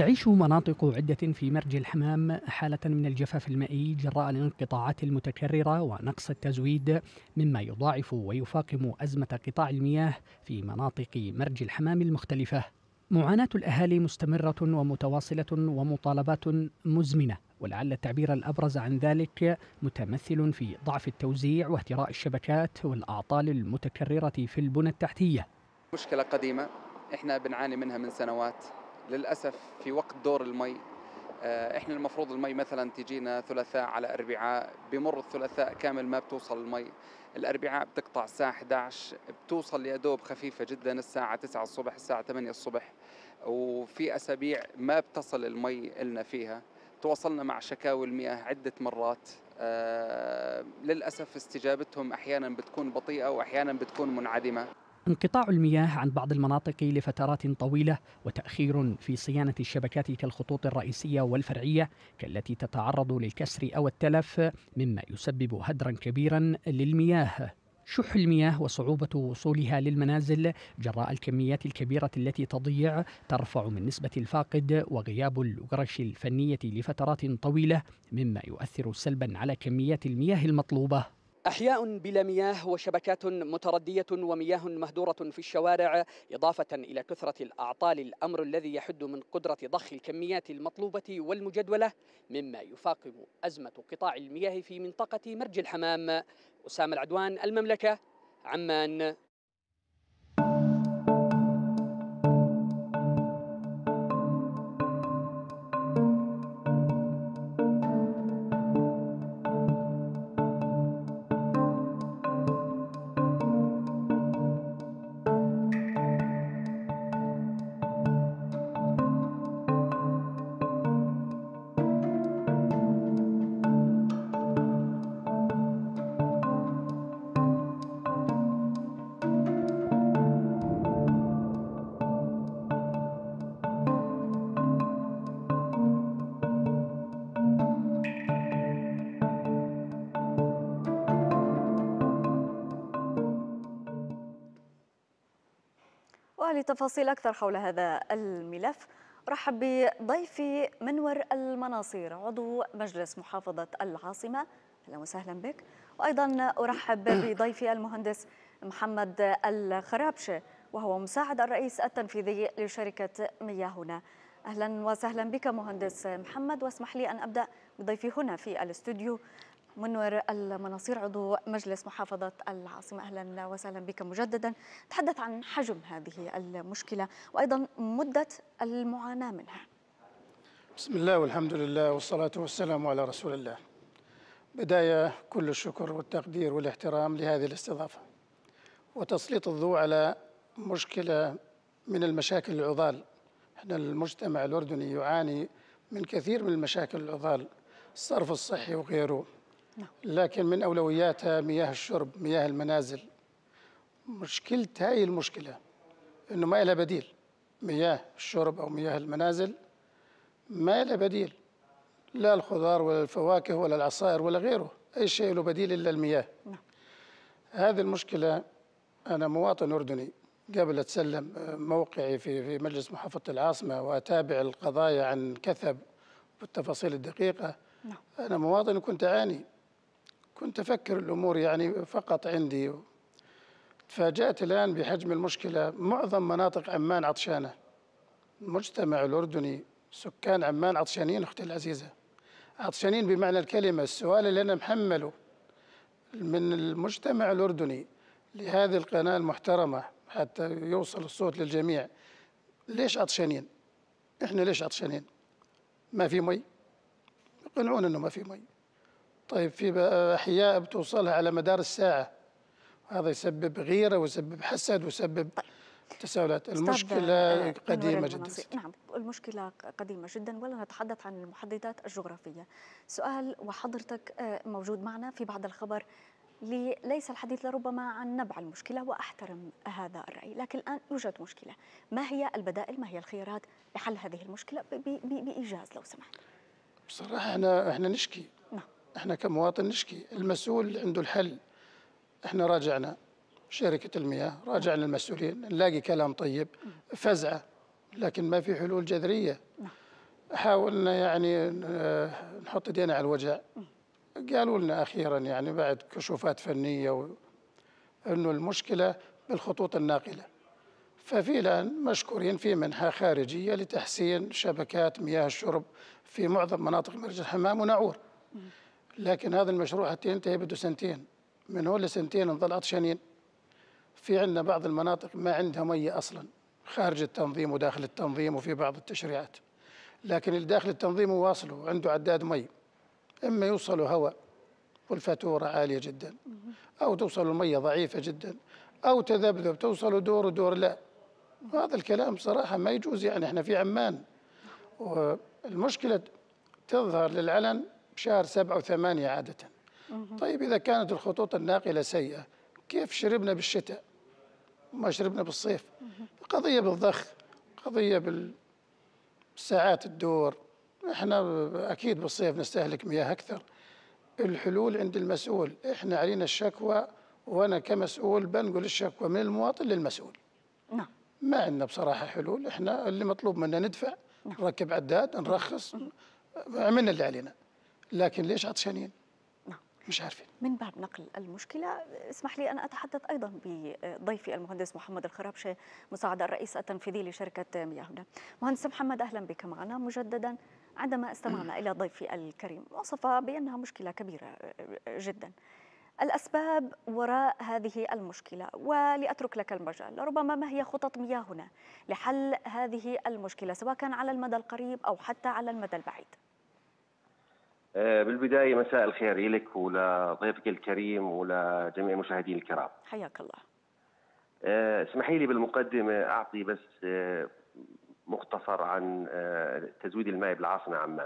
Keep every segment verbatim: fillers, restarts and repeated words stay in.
تعيش مناطق عدة في مرج الحمام حالة من الجفاف المائي جراء الانقطاعات المتكررة ونقص التزويد، مما يضاعف ويفاقم أزمة قطاع المياه في مناطق مرج الحمام المختلفة. معاناة الأهالي مستمرة ومتواصلة ومطالبات مزمنة، ولعل التعبير الأبرز عن ذلك متمثل في ضعف التوزيع واهتراء الشبكات والأعطال المتكررة في البنى التحتية. مشكلة قديمة احنا بنعاني منها من سنوات. للأسف في وقت دور المي، آه، احنا المفروض المي مثلا تجينا ثلاثاء على أربعاء، بمر الثلاثاء كامل ما بتوصل المي. الأربعاء بتقطع الساعة إحدى عشر، بتوصل يا دوب خفيفة جدا الساعة تسعة الصبح الساعة ثمانية الصبح. وفي أسابيع ما بتصل المي إلنا فيها. تواصلنا مع شكاوي المياه عدة مرات. آه، للأسف استجابتهم أحيانا بتكون بطيئة وأحيانا بتكون منعدمة. انقطاع المياه عن بعض المناطق لفترات طويلة، وتأخير في صيانة الشبكات كالخطوط الرئيسية والفرعية كالتي تتعرض للكسر أو التلف، مما يسبب هدرا كبيرا للمياه. شح المياه وصعوبة وصولها للمنازل جراء الكميات الكبيرة التي تضيع ترفع من نسبة الفاقد، وغياب الورش الفنية لفترات طويلة مما يؤثر سلبا على كميات المياه المطلوبة. أحياء بلا مياه وشبكات متردية ومياه مهدورة في الشوارع، إضافة إلى كثرة الأعطال، الأمر الذي يحد من قدرة ضخ الكميات المطلوبة والمجدولة، مما يفاقم أزمة قطاع المياه في منطقة مرج الحمام. أسامة العدوان، المملكة، عمان. ولتفاصيل أكثر حول هذا الملف أرحب بضيفي منور المناصير، عضو مجلس محافظة العاصمة. أهلا وسهلا بك. وأيضا أرحب بضيفي المهندس محمد الخرابشة، وهو مساعد الرئيس التنفيذي لشركة مياهنا. أهلا وسهلا بك مهندس محمد. واسمح لي أن أبدأ بضيفي هنا في الاستوديو منور المناصير، عضو مجلس محافظة العاصمة. أهلا وسهلا بك مجددا. تحدث عن حجم هذه المشكلة وأيضا مدة المعاناة منها. بسم الله والحمد لله والصلاة والسلام على رسول الله. بداية كل الشكر والتقدير والاحترام لهذه الاستضافة وتسليط الضوء على مشكلة من المشاكل العضال. احنا المجتمع الأردني يعاني من كثير من المشاكل العضال، الصرف الصحي وغيره، لكن من أولوياتها مياه الشرب، مياه المنازل. مشكلة هاي المشكلة إنه ما لها بديل. مياه الشرب أو مياه المنازل ما لها بديل، لا الخضار ولا الفواكه ولا العصائر ولا غيره، أي شيء له بديل إلا المياه. نعم. هذه المشكلة أنا مواطن أردني قبل أتسلم موقعي في في مجلس محافظة العاصمة وأتابع القضايا عن كثب والتفاصيل الدقيقة. نعم. أنا مواطن كنت أعاني، كنت أفكر الأمور يعني فقط عندي. تفاجأت الآن بحجم المشكلة. معظم مناطق عمان عطشانة. المجتمع الأردني سكان عمان عطشانين أختي العزيزة، عطشانين بمعنى الكلمة. السؤال اللي أنا محمله من المجتمع الأردني لهذه القناة المحترمة حتى يوصل الصوت للجميع، ليش عطشانين؟ إحنا ليش عطشانين؟ ما في مي؟ يقنعون إنه ما في مي. طيب في أحياء بتوصلها على مدار الساعة، هذا يسبب غيرة ويسبب حسد ويسبب تساؤلات. المشكلة قديمة جدا. نعم، المشكلة قديمة جدا، ولا نتحدث عن المحددات الجغرافية. سؤال وحضرتك موجود معنا في بعض الخبر، ليس الحديث لربما عن نبع المشكلة وأحترم هذا الرأي، لكن الآن يوجد مشكلة. ما هي البدائل، ما هي الخيارات لحل هذه المشكلة بإيجاز لو سمحت؟ بصراحة احنا احنا نشكي. نعم. احنا كمواطن نشكي، المسؤول عنده الحل. احنا راجعنا شركة المياه، راجعنا نعم. المسؤولين، نلاقي كلام طيب، فزعة، لكن ما في حلول جذرية. نعم. حاولنا يعني نحط ايدينا على الوجع. قالوا لنا اخيرا يعني بعد كشوفات فنيه انه المشكله بالخطوط الناقله، ففي الان مشكورين في منحه خارجيه لتحسين شبكات مياه الشرب في معظم مناطق مرج الحمام وناعور. لكن هذا المشروع حتى ينتهي بده سنتين، من هون لسنتين نظل عطشانين. في عندنا بعض المناطق ما عندها مية اصلا، خارج التنظيم وداخل التنظيم وفي بعض التشريعات، لكن اللي داخل التنظيم واصله عنده عداد مي، اما يوصلوا هواء والفاتوره عاليه جدا، او توصل الميه ضعيفه جدا، او تذبذب توصلوا دور ودور لا. هذا الكلام صراحه ما يجوز. يعني احنا في عمان والمشكله تظهر للعلن بشهر سبعة وثمانية عاده. طيب اذا كانت الخطوط الناقله سيئه، كيف شربنا بالشتاء وما شربنا بالصيف؟ قضيه بالضخ، قضيه بالساعات الدور. احنا اكيد بالصيف نستهلك مياه اكثر. الحلول عند المسؤول، احنا علينا الشكوى، وانا كمسؤول بنقل الشكوى من المواطن للمسؤول. نعم. ما عندنا بصراحه حلول. احنا اللي مطلوب منا ندفع، نعم. نركب عداد، نرخص، عملنا اللي علينا، لكن ليش عطشانين؟ نعم. مش عارفين. من باب نقل المشكلة، اسمح لي أن أتحدث أيضا بضيفي المهندس محمد الخرابشة، مساعد الرئيس التنفيذي لشركة مياهنا. مهندس محمد، أهلا بك معنا مجددا. عندما استمعنا إلى ضيفي الكريم وصف بأنها مشكلة كبيرة جدا. الأسباب وراء هذه المشكلة، ولأترك لك المجال، ربما ما هي خطط مياهنا لحل هذه المشكلة سواء كان على المدى القريب أو حتى على المدى البعيد؟ بالبداية مساء الخير لك ولضيفك الكريم ولجميع المشاهدين الكرام. حياك الله. اسمحي لي بالمقدمة أعطي بس مختصر عن تزويد الماء بالعاصمة عمان.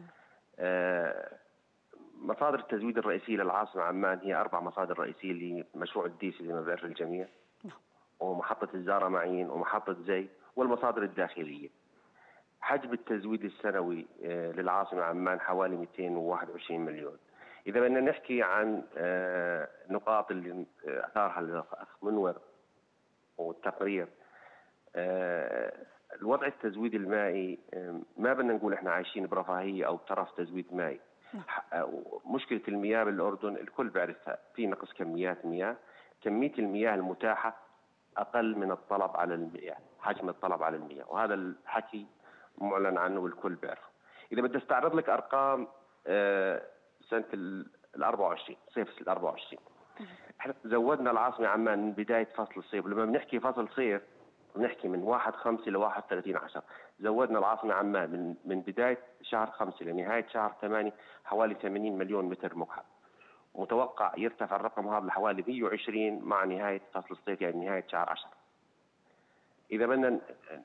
مصادر التزويد الرئيسية للعاصمة عمان هي أربع مصادر رئيسية لمشروع الديسي زي ما بيعرف الجميع، ومحطة الزارة معين ومحطة زي والمصادر الداخلية. حجم التزويد السنوي للعاصمة عمان حوالي مئتين وواحد وعشرين مليون. إذا بدنا نحكي عن نقاط اللي أثارها الأخ منور والتقرير، الوضع التزويد المائي ما بدنا نقول احنا عايشين برفاهية أو بترف تزويد مائي. مشكلة المياه بالأردن الكل بيعرفها، في نقص كميات مياه، كمية المياه المتاحة أقل من الطلب على المياه، حجم الطلب على المياه، وهذا الحكي معلن عنه والكل بيعرفه. إذا بدي استعرض لك أرقام سنة ال أربعة وعشرين، صيف ال أربعة وعشرين، احنا زودنا العاصمة عمان من بداية فصل الصيف. لما بنحكي فصل صيف بنحكي من واحد خمسة ل واحد ثلاثين عشرة، زودنا العاصمة عمان من من بداية شهر خمسة لنهاية شهر ثمانية حوالي ثمانين مليون متر مكعب. متوقع يرتفع الرقم هذا لحوالي مئة وعشرين مع نهاية فصل الصيف، يعني نهاية شهر عشرة. إذا بدنا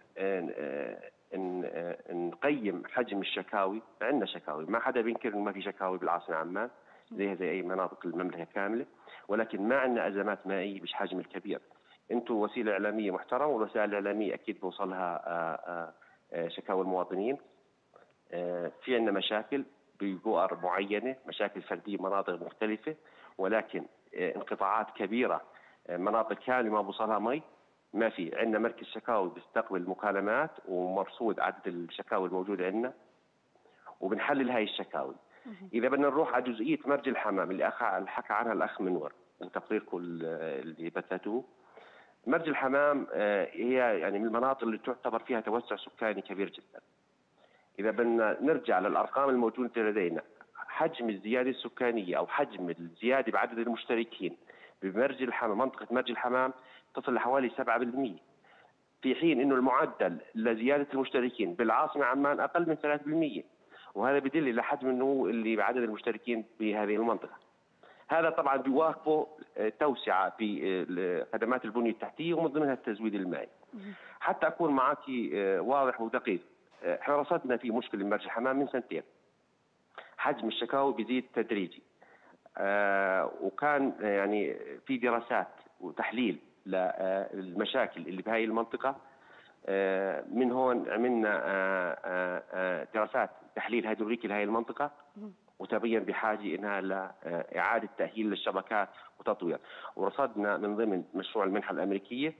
نقيم حجم الشكاوي، عندنا شكاوي، ما حدا بينكر انه ما في شكاوي بالعاصمه عمان زيها زي اي مناطق المملكه كامله، ولكن ما عندنا ازمات مائيه بالحجم الكبير. انتم وسيله اعلاميه محترمه، والوسائل الاعلاميه اكيد بوصلها شكاوى المواطنين. في عندنا مشاكل ببؤر معينه، مشاكل فرديه مناطق مختلفه، ولكن انقطاعات كبيره مناطق كامله ما بوصلها مي ما في. عندنا مركز شكاوي بيستقبل مكالمات ومرصود عدد الشكاوي الموجوده عندنا وبنحلل هاي الشكاوي. اذا بدنا نروح على جزئيه مرج الحمام اللي اخ حكى عنها الاخ منور من تقريركم اللي بثتوه، مرج الحمام هي يعني من المناطق اللي تعتبر فيها توسع سكاني كبير جدا. اذا بدنا نرجع للارقام الموجوده لدينا، حجم الزياده السكانيه او حجم الزياده بعدد المشتركين بمرج الحمام، منطقه مرج الحمام تصل لحوالي سبعة بالمئة، في حين انه المعدل لزياده المشتركين بالعاصمه عمان اقل من ثلاثة بالمئة، وهذا بدل الى حجم النمو اللي بعدد المشتركين بهذه المنطقه. هذا طبعا بيواكبه توسعه في خدمات البنيه التحتيه ومن ضمنها التزويد المائي. حتى اكون معك واضح ودقيق، احنا رصدنا في مشكله بمرج الحمام من سنتين، حجم الشكاوي بيزيد تدريجي، آه وكان يعني في دراسات وتحليل للمشاكل اللي بهاي المنطقة. من هون عملنا دراسات تحليل هيدروليكي لهي المنطقة، وتبين بحاجة إنها لإعادة تأهيل للشبكات وتطوير. ورصدنا من ضمن مشروع المنحة الأمريكية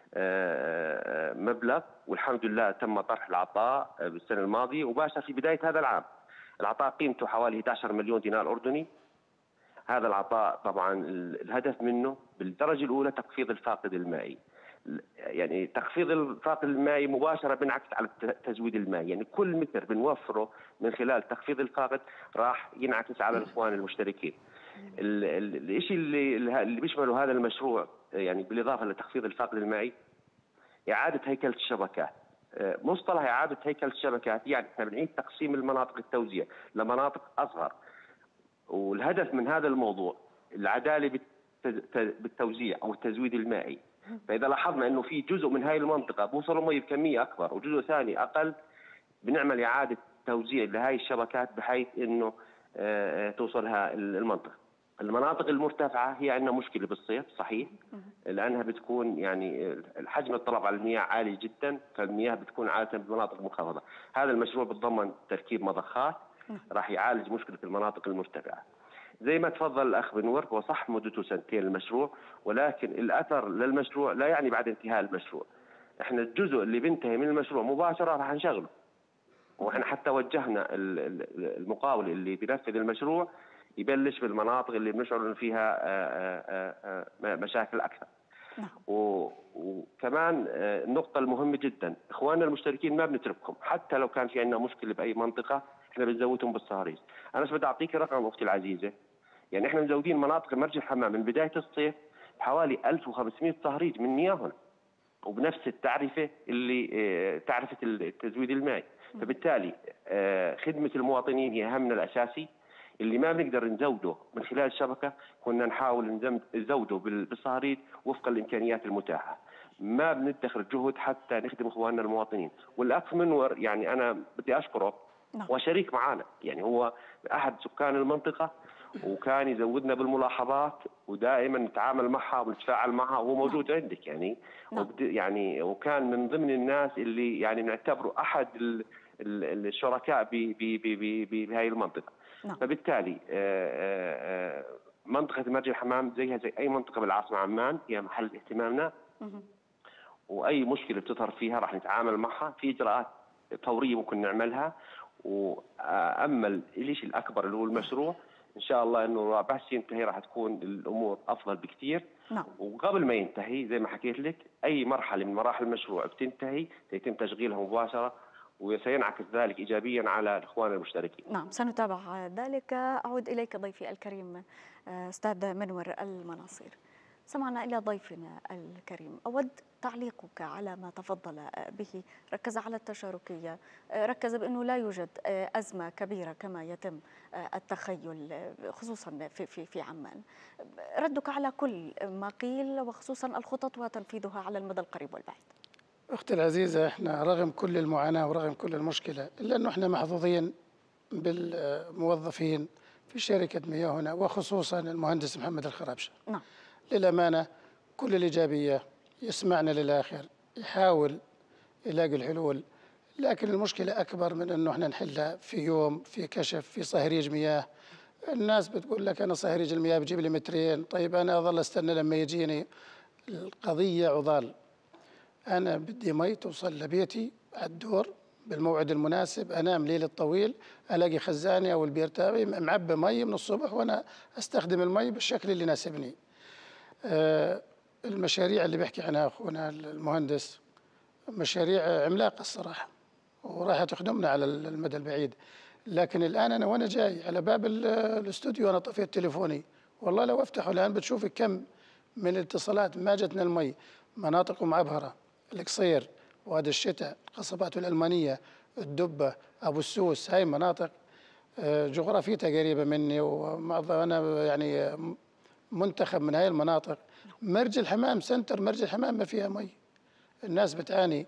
مبلغ، والحمد لله تم طرح العطاء بالسنة الماضية وباشر في بداية هذا العام. العطاء قيمته حوالي أحد عشر مليون دينار أردني. هذا العطاء طبعا الهدف منه بالدرجة الأولى تخفيض الفاقد المائي، يعني تخفيض الفاقد المائي مباشرة بينعكس على التزويد المائي، يعني كل متر بنوفره من خلال تخفيض الفاقد راح ينعكس على الإخوان المشتركين. الشيء اللي اللي بيشمله هذا المشروع يعني بالإضافة لتخفيض الفاقد المائي إعادة هيكلة الشبكات. مصطلح إعادة هيكلة الشبكات يعني احنا بنعيد تقسيم المناطق التوزيع لمناطق أصغر، والهدف من هذا الموضوع العدالة بالتوزيع أو التزويد المائي. فإذا لاحظنا إنه في جزء من هاي المنطقة بوصلوا مي بكمية أكبر وجزء ثاني أقل، بنعمل إعادة توزيع لهاي الشبكات بحيث إنه توصلها المنطقة. المناطق المرتفعة هي عندنا مشكلة بالصيف صحيح، لأنها بتكون يعني حجم الطلب على المياه عالي جدا، فالمياه بتكون عادة بمناطق منخفضة. هذا المشروع بتضمن تركيب مضخات راح يعالج مشكلة المناطق المرتفعة. زي ما تفضل الأخ بنور، هو صح مدته سنتين المشروع، ولكن الأثر للمشروع لا يعني بعد انتهاء المشروع. احنا الجزء اللي بينتهي من المشروع مباشرة راح نشغله، واحنا حتى وجهنا المقاول اللي بينفذ المشروع يبلش بالمناطق اللي بنشعر ان فيها مشاكل اكثر. وكمان النقطة المهمة جدا، اخواننا المشتركين ما بنتركهم، حتى لو كان في عندنا مشكلة باي منطقة احنا بنزودهم بالصهاريج. انا بس بدي اعطيك رقم اختي العزيزة، يعني احنا مزودين مناطق مرج الحمام من بداية الصيف بحوالي ألف وخمسمئة صهريج من مياههم، وبنفس التعرفة اللي تعرفة التزويد المائي. فبالتالي خدمة المواطنين هي همنا الأساسي. اللي ما بنقدر نزوده من خلال الشبكة كنا نحاول نزوده بالصهاريج وفق الإمكانيات المتاحة. ما بندخر جهد حتى نخدم إخواننا المواطنين. والأخ منور يعني أنا بدي أشكره، هو شريك معنا، يعني هو أحد سكان المنطقة وكان يزودنا بالملاحظات ودائما نتعامل معها ونتفاعل معها وهو موجود نعم. عندك يعني نعم. يعني وكان من ضمن الناس اللي يعني نعتبره أحد الشركاء بهذه المنطقة نعم. فبالتالي منطقة مرج الحمام زيها زي أي منطقة بالعاصمة عمان، هي محل اهتمامنا مه. وأي مشكلة بتظهر فيها راح نتعامل معها في إجراءات فورية ممكن نعملها. وأما الشيء الأكبر اللي هو المشروع إن شاء الله إنه بس ينتهي راح تكون الأمور أفضل بكثير نعم. وقبل ما ينتهي زي ما حكيت لك أي مرحلة من مراحل المشروع بتنتهي سيتم تشغيلها مباشرة، وسينعكس ذلك إيجابيا على الإخوان المشتركين. نعم سنتابع ذلك. أعود إليك ضيفي الكريم أستاذ منور المناصير. سمعنا إلى ضيفنا الكريم، أود تعليقك على ما تفضل به. ركز على التشاركية، ركز بأنه لا يوجد أزمة كبيرة كما يتم التخيل خصوصا في, في, في عمان. ردك على كل ما قيل وخصوصا الخطط وتنفيذها على المدى القريب والبعيد. أختي العزيزة، احنا رغم كل المعاناة ورغم كل المشكلة إلا أنه احنا محظوظين بالموظفين في شركة مياهنا وخصوصا المهندس محمد الخرابشة. نعم. للأمانة كل الإيجابية، يسمعنا للآخر، يحاول يلاقي الحلول، لكن المشكلة أكبر من أنه احنا نحلها في يوم، في كشف، في صهريج مياه. الناس بتقول لك أنا صهريج المياه بجيب لي مترين، طيب أنا أظل أستنى لما يجيني. القضية عضال، أنا بدي مي توصل لبيتي على الدور بالموعد المناسب، أنام ليل الطويل ألاقي خزاني أو البير تاعي معبى مي من الصبح وأنا أستخدم المي بالشكل اللي يناسبني. آه المشاريع اللي بيحكي عنها أخونا المهندس مشاريع عملاقة الصراحة وراح تخدمنا على المدى البعيد. لكن الآن أنا وأنا جاي على باب الاستوديو أنا طفيت تليفوني، والله لو أفتحه الآن بتشوفي كم من الاتصالات ما جتنا المي. مناطق معبهرة، القصير، وادي الشتاء، القصبات الألمانية، الدبة، أبو السوس، هاي مناطق جغرافيتها قريبة مني وأنا يعني منتخب من هاي المناطق. مرج الحمام سنتر مرج الحمام ما فيها مي، الناس بتعاني.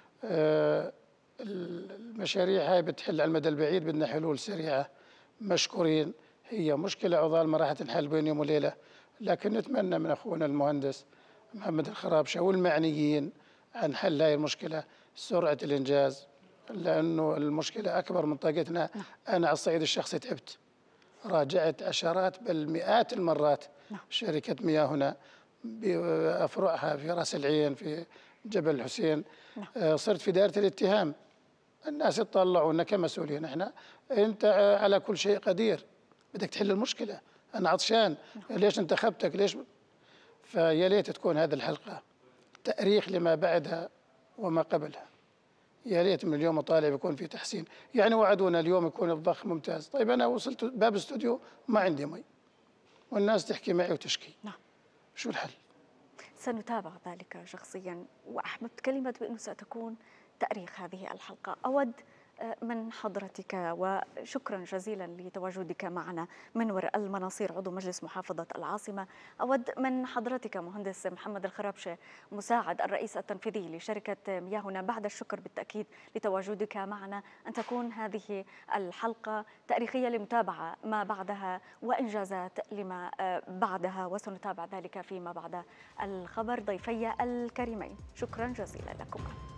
المشاريع هاي بتحل على المدى البعيد، بدنا حلول سريعة. مشكورين، هي مشكلة عضال ما راح تنحل بين يوم وليلة، لكن نتمنى من أخونا المهندس محمد الخرابشة والمعنيين عن حل هاي المشكلة سرعة الإنجاز، لأنه المشكلة أكبر من طاقتنا. أنا على الصعيد الشخصي تعبت، راجعت عشرات بل مئات المرات شركة مياهنا بأفرعها في راس العين، في جبل الحسين. آه، صرت في دائرة الاتهام، الناس يطلعونا كمسؤولين. احنا انت على كل شيء قدير، بدك تحل المشكلة. انا عطشان، ليش انتخبتك؟ ليش؟ فيا ليت تكون هذه الحلقة تأريخ لما بعدها وما قبلها. يا ليت من اليوم طالع يكون في تحسين. يعني وعدونا اليوم يكون الضخ ممتاز، طيب انا وصلت باب الاستوديو ما عندي مي والناس تحكي معي وتشكي. نعم. شو الحل؟ سنتابع ذلك شخصيا، وأحببت كلمة بأنه ستكون تأريخ هذه الحلقة. أود من حضرتك وشكرا جزيلا لتواجدك معنا منور المناصير عضو مجلس محافظة العاصمة. أود من حضرتك مهندس محمد الخرابشة مساعد الرئيس التنفيذي لشركة مياهنا، بعد الشكر بالتأكيد لتواجدك معنا، أن تكون هذه الحلقة تاريخية لمتابعة ما بعدها وإنجازات لما بعدها، وسنتابع ذلك فيما بعد الخبر. ضيفي الكريمين شكرا جزيلا لكم.